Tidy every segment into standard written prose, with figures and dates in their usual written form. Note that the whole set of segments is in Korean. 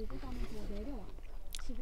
밀고 가면서 내려와. 지금.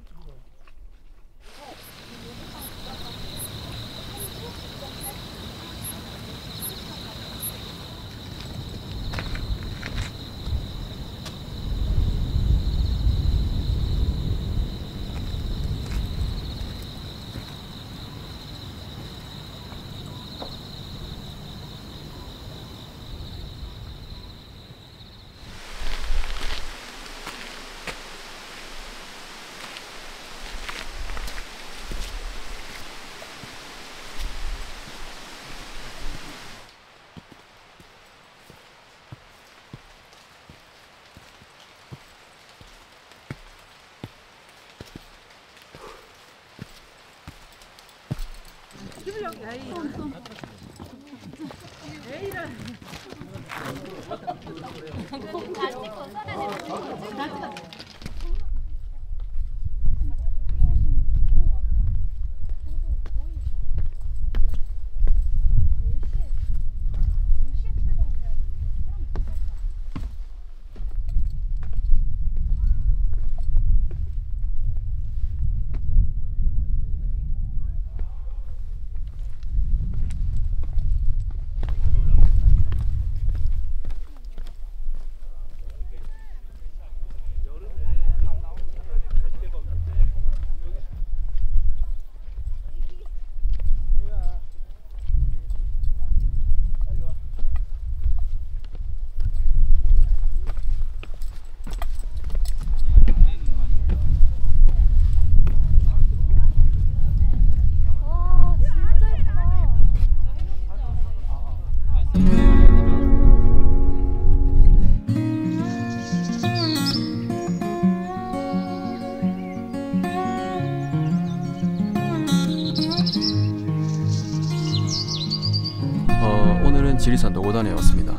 오늘은 지리산 노고단에 왔습니다.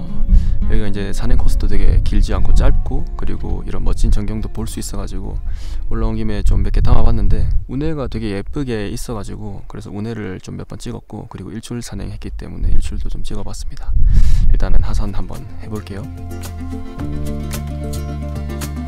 여기가 이제 산행 코스도 되게 길지 않고 짧고, 그리고 이런 멋진 전경도 볼 수 있어가지고 올라온 김에 좀 몇 개 담아봤는데, 운해가 되게 예쁘게 있어가지고 그래서 운해를 좀 몇 번 찍었고, 그리고 일출 산행했기 때문에 일출도 좀 찍어봤습니다. 일단은 하산 한번 해볼게요.